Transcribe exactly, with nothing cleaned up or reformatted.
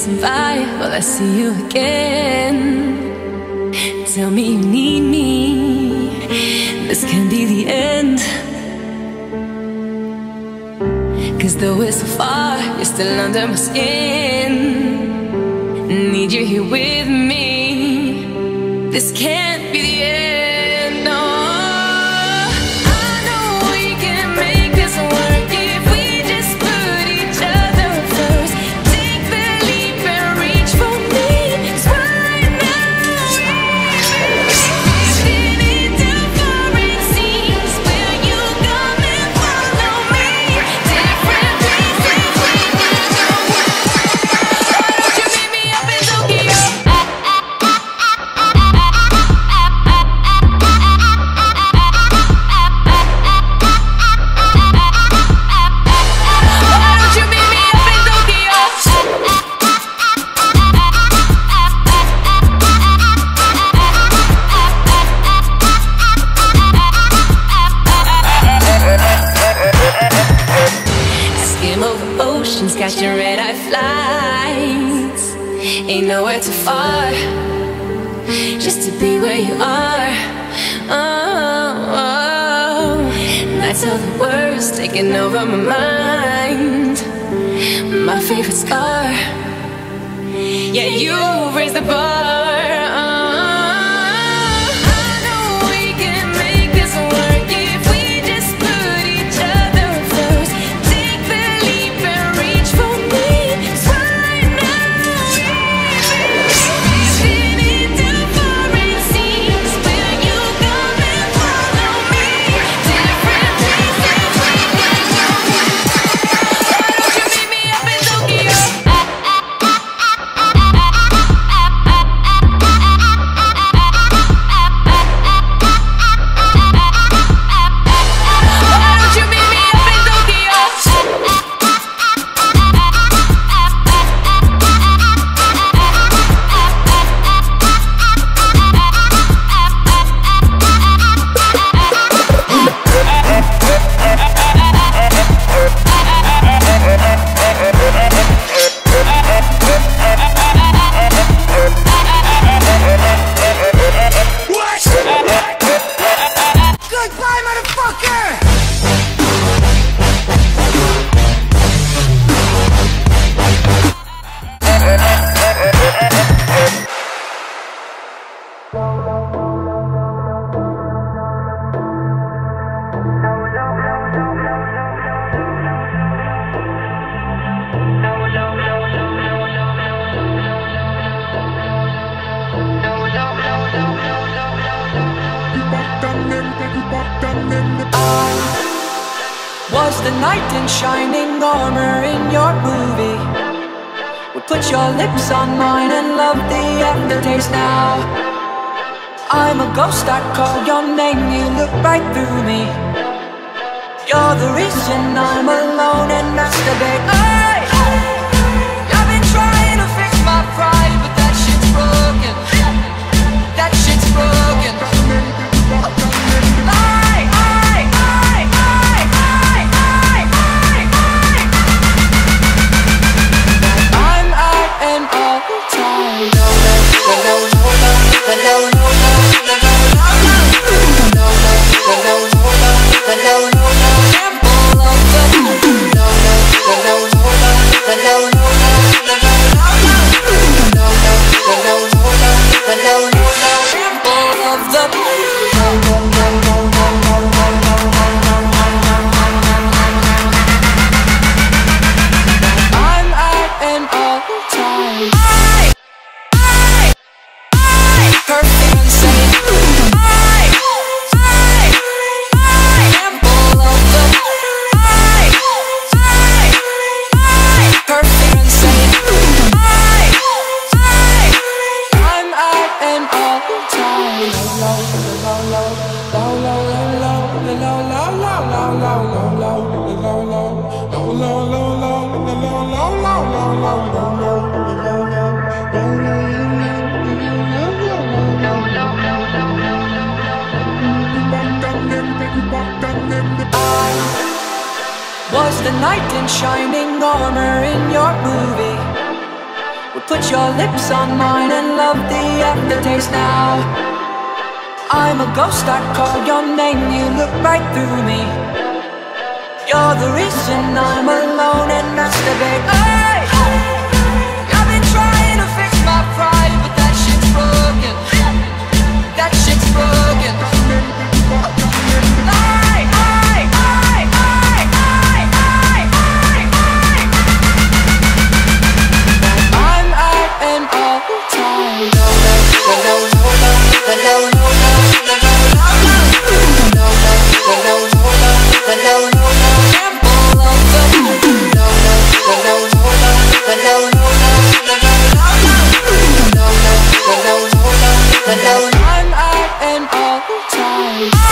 passing by, will I see you again? Tell me you need me, this can't be the end. Cause though we're so far, you're still under my skin. Need you here with me, this can't be the end, no. I know we can make this work if we just put each other first. Take the leap and reach for me, 'cause right now we're drifting into foreign seas. Will you come and follow me? Different places we can go. Why don't you meet me up in Tokyo? Got your red-eye flights, ain't nowhere too far, just to be where you are. Oh, oh. Nights are the worst, taking over my mind. My favorite scar, yeah, you raised the bar. Was the knight in shining armor in your movie? Would put your lips on mine and love the aftertaste now. I'm a ghost, I call your name, you look right through me. You're the reason I'm alone and masturbate. Hey, I've been trying to fix my pride, but that shit's broken. That shit's broken. Was the knight in shining armor in your movie? Would Put your lips on mine and love the aftertaste now. I'm a ghost, I call your name, you look right through me. You're the reason I'm alone and masturbate. Hey, I've been trying to fix my pride, but that shit's broken. That shit's broken. I, I, I, I, I, I, I, I. I'm at an all-time low, low, low, low, low, low, low, low, I'm at an all-time